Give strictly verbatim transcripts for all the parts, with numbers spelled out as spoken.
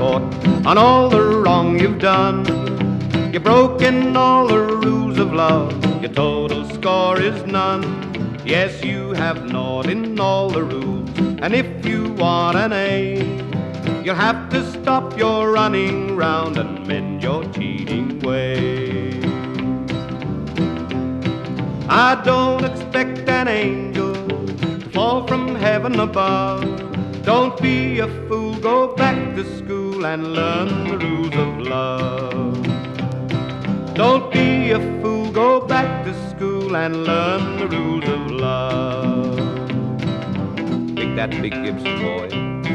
report on all the wrong you've done. You've broken all the rules of love, your total score is none. Yes, you have gnawed in all the rules, and if you want an A, you'll have to stop your running round and mend your cheating ways. I don't expect an angel to fall from heaven above. Don't be a fool, go back to school and learn the rules of love. Don't be a fool, go back to school and learn the rules of love. Take that, Big Gibson boy.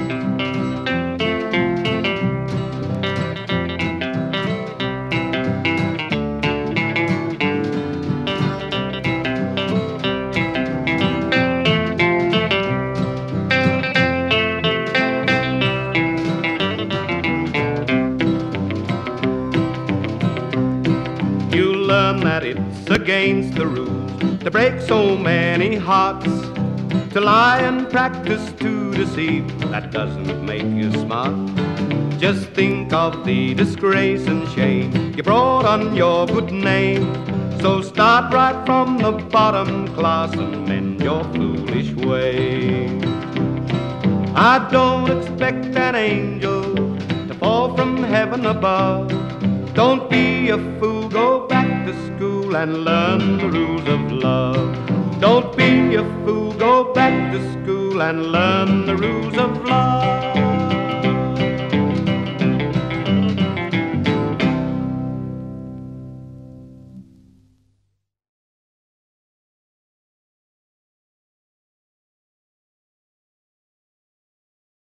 Learn that it's against the rules to break so many hearts, to lie and practice to deceive. That doesn't make you smart. Just think of the disgrace and shame you brought on your good name. So start right from the bottom class and mend your foolish ways. I don't expect an angel to fall from heaven above. Don't be a fool, go back to school and learn the rules of love. Don't be a fool, go back to school and learn the rules of love.